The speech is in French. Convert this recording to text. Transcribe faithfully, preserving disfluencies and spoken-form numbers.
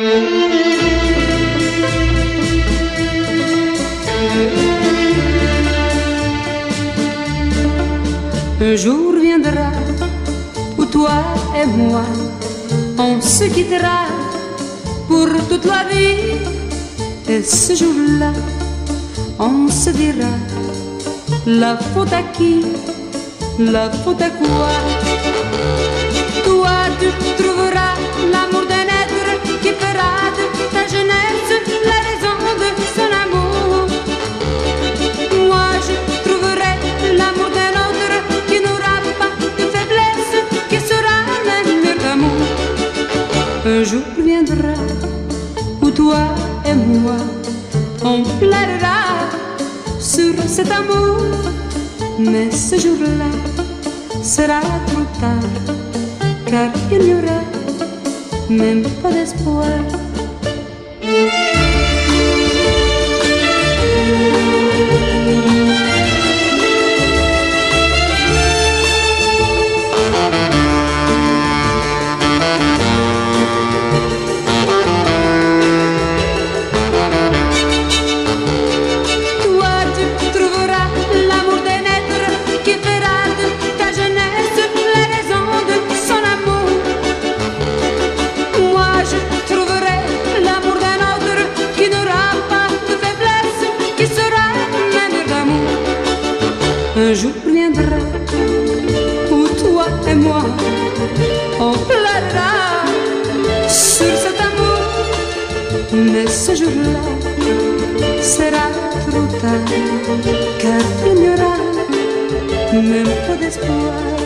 Un jour viendra où toi et moi on se quittera pour toute la vie. Et ce jour-là, on se dira la faute à qui, la faute à quoi. Toi, tu trouveras l'amour d'un être qui fera de ta jeunesse la raison de son amour. Moi, je trouverai l'amour d'un autre qui n'aura pas de faiblesse, qui sera un mur d'amour. Un jour viendra où toi et moi on pleurera sur cet amour, mais ce jour-là sera trop tard, car il n'y aura même pas d'espoir. Un jour viendra où toi et moi on pleurera sur cet amour, mais ce jour-là sera trop tard, car il n'y aura même pas d'espoir.